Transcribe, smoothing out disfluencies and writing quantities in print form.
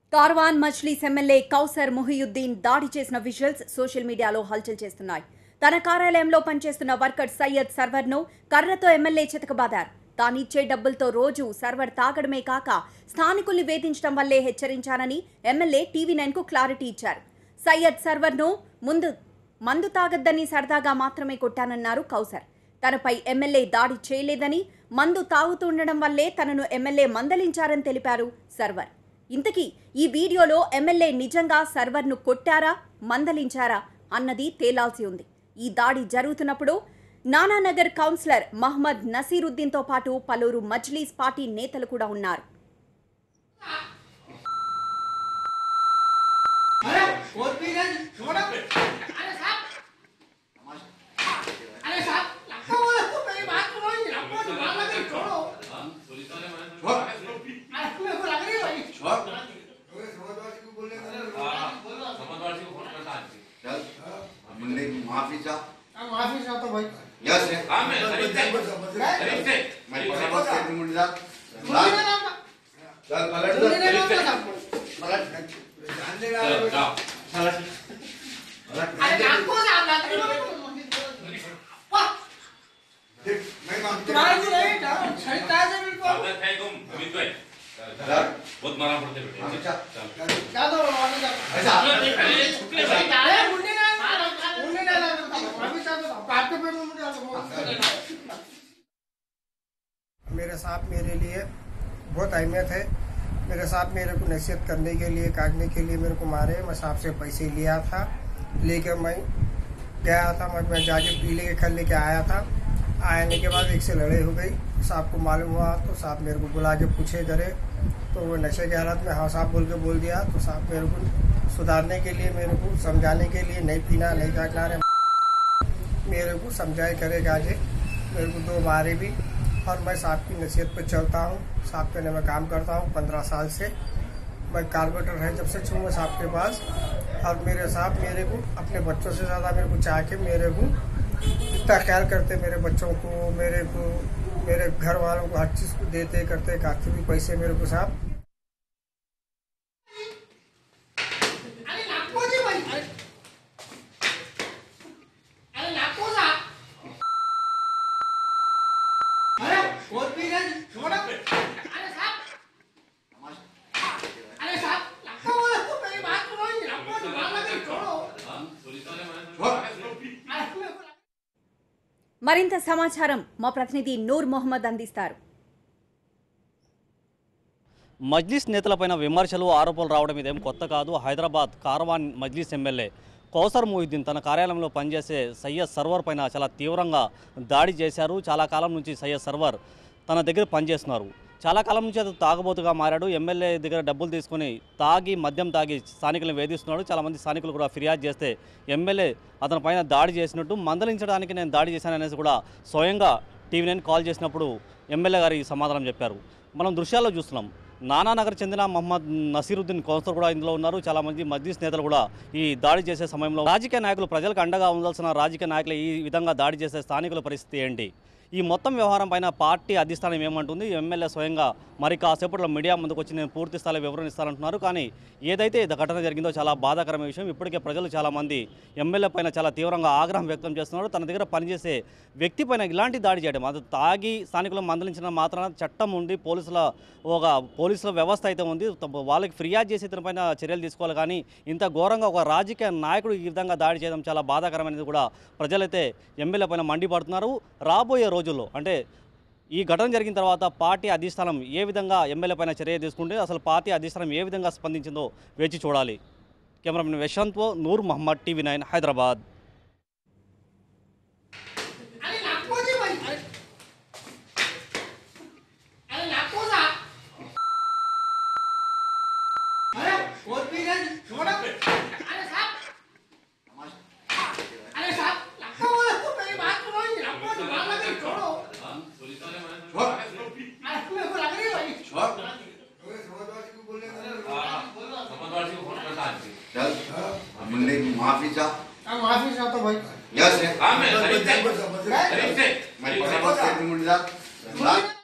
Karwan Majlis MLA Kausar Mohiuddin దాడి చేసిన visuals social మీడియాలో హల్చల్ చేస్తున్నాయి. తన కార్యాలయంలో పనిచేస్తున్న వర్కర్ సయ్యద్ సర్వర్ను కర్రతో ఎమ్మెల్యే చితకబాదారు. తానిచ్చే డబ్బులతో రోజు సర్వర్ తాగడమే కాక స్థానికుల్ని వేధించడం వల్లే హెచ్చరించానని ఎమ్మెల్యే టీవీ9కు క్లారిటీ ఇచ్చారు. సయ్యద్ సర్వర్ను మందు తాగద్దని సరదాగా మాత్రమే కొట్టానన్నారు కౌసర్. తనపై ఎమ్మెల్యే దాడి చేయలేదని, మందు తాగుతుండడం వల్లే తనను ఎమ్మెల్యే మందలించారని తెలిపారు సర్వర్. ఇంతకీ ఈ వీడియోలో ఎమ్మెల్యే నిజంగా సర్వర్ను కొట్టారా, మందలించారా అన్నది తేలాల్సి ఉంది. ఈ దాడి జరుగుతున్నప్పుడు నానానగర్ కౌన్సిలర్ మహమ్మద్ నసీరుద్దీన్తో పాటు పలువురు మజ్లీస్ పార్టీ నేతలు కూడా ఉన్నారు. माफी चाहता भाई यस है हां मैं चल पलट अरे आपको बहुत मारा पड़ते बेटे क्या दो ऐसा मेरे साथ मेरे लिए बहुत अहमियत है। मेरे साथ मेरे को नसीहत करने के लिए, काटने के लिए मेरे को मारे। मैं साहब से पैसे लिया था, लेकर मैं गया था, मैं जाके पीले के खल लेके आया था। आने के बाद एक से लड़ाई हो गई। साहब को मालूम हुआ तो साहब मेरे को बुला के पूछे करे तो वो नशे के हालत में हाँ साहब बोल दिया। तो साहब मेरे को सुधारने के लिए, मेरे को समझाने के लिए, नहीं पीना नहीं काटना रे मेरे को समझाए करेगा जे। मेरे को दो मारे भी और मैं साहब की नसीहत पर चलता हूँ। साहब के लिए मैं काम करता हूँ 15 साल से। मैं कारपोरेटर है जब से छूँ मैं साहब के पास। और मेरे साहब मेरे को अपने बच्चों से ज़्यादा मेरे को चाह के मेरे को इतना ख्याल करते, मेरे बच्चों को, मेरे घर वालों को हर चीज़ को देते करते, काफी भी पैसे मेरे को साहब। మరింత సమాచారం మా ప్రతినిధి నూర్ మొహమ్మద్ అందిస్తారు. మజ్లిస్ నేతలపైన విమర్శలు, ఆరోపణలు రావడం ఇదేం కొత్త కాదు. హైదరాబాద్ కార్వాన్ మజ్లిస్ ఎమ్మెల్యే కౌసర్ మొహియుద్దీన్ తన కార్యాలయంలో పనిచేసే సయ్యద్ సర్వర్ పైన చాలా తీవ్రంగా దాడి చేశారు. చాలా కాలం నుంచి సయ్యద్ సర్వర్ తన దగ్గర పనిచేస్తున్నారు. చాలా కాలం నుంచి అతను తాగబోతుగా మారాడు. ఎమ్మెల్యే దగ్గర డబ్బులు తీసుకొని మద్యం తాగి స్థానికులను వేధిస్తున్నాడు. చాలామంది స్థానికులు కూడా ఫిర్యాదు చేస్తే ఎమ్మెల్యే అతని పైన దాడి చేసినట్టు, మందలించడానికి నేను దాడి చేశాననేసి కూడా స్వయంగా టీవీ9 కాల్ చేసినప్పుడు ఎమ్మెల్యే గారు ఈ సమాధానం చెప్పారు. మనం దృశ్యాల్లో చూస్తున్నాం. నానానగర్ చెందిన మహమ్మద్ నసీరుద్దీన్ కౌన్సిలర్ కూడా ఇందులో ఉన్నారు. చాలామంది మజ్లిస్ నేతలు కూడా ఈ దాడి చేసే సమయంలో రాజకీయ నాయకులు, ప్రజలకు అండగా ఉండాల్సిన రాజకీయ నాయకులు ఈ విధంగా దాడి చేసే స్థానికుల పరిస్థితి ఏంటి? ఈ మొత్తం వ్యవహారం పైన పార్టీ అధిష్టానం ఏమంటుంది? ఎమ్మెల్యే స్వయంగా మరి కాసేపట్లో మీడియా ముందుకు వచ్చి నేను పూర్తి స్థాయిలో వివరణ ఇస్తానంటున్నారు. కానీ ఏదైతే ఘటన జరిగిందో చాలా బాధాకరమైన విషయం. ఇప్పటికే ప్రజలు చాలామంది ఎమ్మెల్యే పైన చాలా తీవ్రంగా ఆగ్రహం వ్యక్తం చేస్తున్నారు. తన దగ్గర పనిచేసే వ్యక్తి పైన ఇలాంటి దాడి చేయడం, అది తాగి స్థానికులు మందలించిన మాత్రాన చట్టం ఉండి పోలీసుల వ్యవస్థ అయితే ఉంది, వాళ్ళకి ఫిర్యాదు చేసి ఇతనిపైన చర్యలు తీసుకోవాలి. కానీ ఇంత ఘోరంగా ఒక రాజకీయ నాయకుడు ఈ విధంగా దాడి చేయడం చాలా బాధాకరమైనది కూడా ప్రజలైతే ఎమ్మెల్యే పైన మండిపడుతున్నారు. రాబోయే రోజుల్లో అంటే ఈ ఘటన జరిగిన తర్వాత పార్టీ అధిష్టానం ఏ విధంగా ఎమ్మెల్యే పైన చర్య తీసుకుంటే, అసలు పార్టీ అధిష్టానం ఏ విధంగా స్పందించిందో వేచి చూడాలి. Cameraman Yashwant, Noor Mohammed, TV nine Hyderabad. माफी चाहता भाई यस है हां मैं